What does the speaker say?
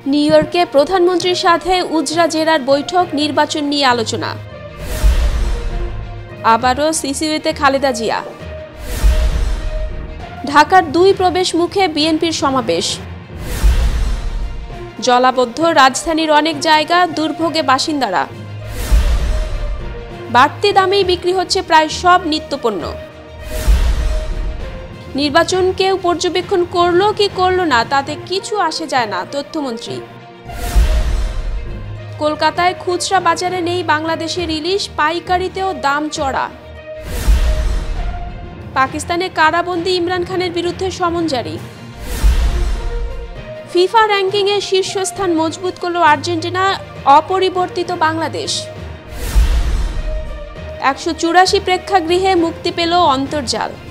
New ইয়র্কে প্রধানমন্ত্রীর সাথে উজরা জেরার বৈঠক, নির্বাচন নিয়ে আলোচনা। আবারও সিসিবিতে খালেদা জিয়া। ঢাকার 2 প্রবেশ মুখে বিএনপির সমাবেশ। জলাবদ্ধ রাজধানীর অনেক জায়গা, দুর্ভোগে বাসিন্দারা। বাড়তি দামেই বিক্রি হচ্ছে প্রায় সব নিত্যপণ্য। নির্বাচন কেউ পর্যবেক্ষণ করলো কি করলো না তাতে কিছু আসে যায় না, তথ্যমন্ত্রী। কলকাতায় খুচরা বাজারে নেই বাংলাদেশের ইলিশ, পাইকারিতেও দাম চড়া। পাকিস্তানে কারাবন্দী ইমরান খানের বিরুদ্ধে সমন জারি। ফিফা র্যাঙ্কিংয়ে শীর্ষস্থান মজবুত করল আর্জেন্টিনা, অপরিবর্তিত বাংলাদেশ। 184 প্রেক্ষাগৃহে মুক্তি পেল অন্তর্জাল।